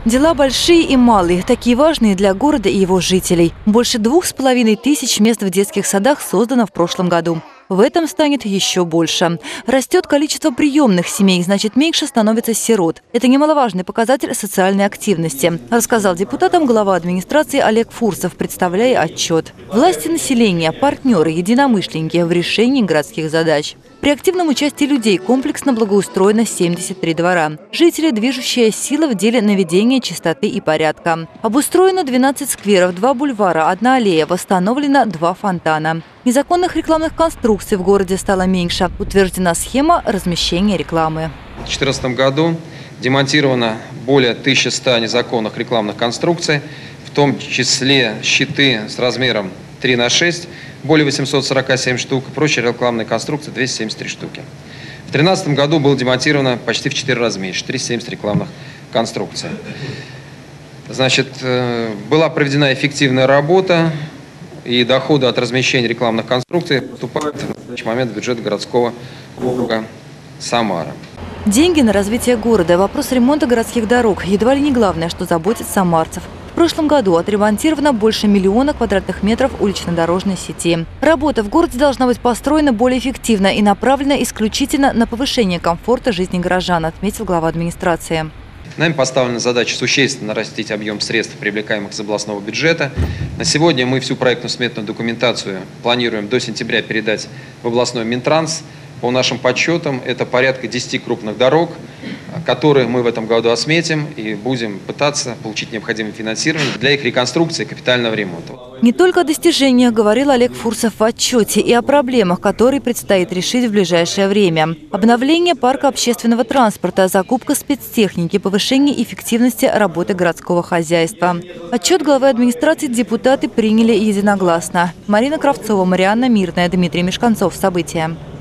Дела большие и малые, такие важные для города и его жителей. Больше 2500 мест в детских садах создано в прошлом году. В этом станет еще больше. Растет количество приемных семей, значит, меньше становится сирот. Это немаловажный показатель социальной активности, рассказал депутатам глава администрации Олег Фурсов, представляя отчет. Власти населения, партнеры, единомышленники в решении городских задач. При активном участии людей комплексно благоустроено 73 двора. Жители – движущая сила в деле наведения чистоты и порядка. Обустроено 12 скверов, 2 бульвара, 1 аллея, восстановлено 2 фонтана. Незаконных рекламных конструкций в городе стало меньше. Утверждена схема размещения рекламы. В 2014 году демонтировано более 1100 незаконных рекламных конструкций, в том числе щиты с размером 3×6, более 847 штук, прочие рекламные конструкции 273 штуки. В 2013 году было демонтировано почти в 4 раза меньше, 370 рекламных конструкций. Значит, была проведена эффективная работа, и доходы от размещения рекламных конструкций поступают в настоящий момент в бюджет городского округа Самара. Деньги на развитие города, вопрос ремонта городских дорог – едва ли не главное, что заботит самарцев. В прошлом году отремонтировано больше 1 миллиона квадратных метров улично-дорожной сети. Работа в городе должна быть построена более эффективно и направлена исключительно на повышение комфорта жизни горожан, отметил глава администрации. Нами поставлена задача существенно нарастить объем средств, привлекаемых из областного бюджета. На сегодня мы всю проектно-сметную документацию планируем до сентября передать в областной Минтранс. По нашим подсчетам, это порядка 10 крупных дорог, которые мы в этом году осметим и будем пытаться получить необходимое финансирование для их реконструкции и капитального ремонта. Не только о достижениях говорил Олег Фурсов в отчете и о проблемах, которые предстоит решить в ближайшее время. Обновление парка общественного транспорта, закупка спецтехники, повышение эффективности работы городского хозяйства. Отчет главы администрации депутаты приняли единогласно. Марина Кравцова, Марианна Мирная, Дмитрий Мешканцов. События.